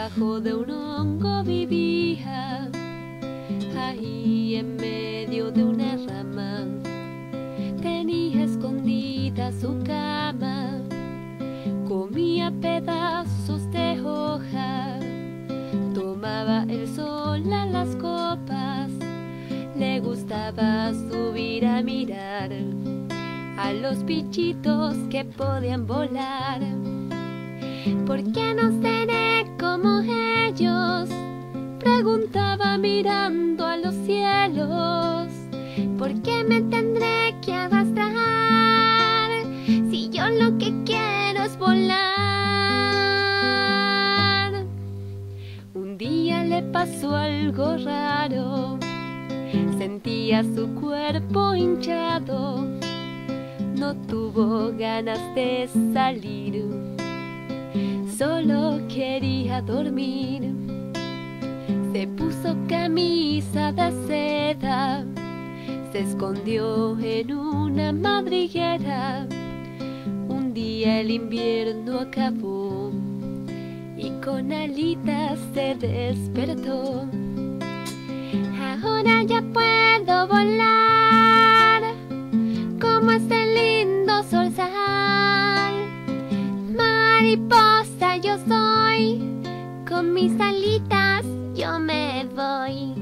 Debajo de un hongo vivía, ahí en medio de una rama. Tenía escondida su cama, comía pedazos de hoja, tomaba el sol a las copas. Le gustaba subir a mirar a los bichitos que podían volar. ¿Por qué no seré como ellos?, preguntaba mirando a los cielos. ¿Por qué me tendré que arrastrar si yo lo que quiero es volar? Un día le pasó algo raro, sentía su cuerpo hinchado, no tuvo ganas de salir, solo quería dormir. Se puso camisa de seda, se escondió en una madriguera. Un día el invierno acabó y con alitas se despertó. Ahora ya puedo volar como este lindo zorzal. Mariposa yo soy, con mis alitas yo me voy.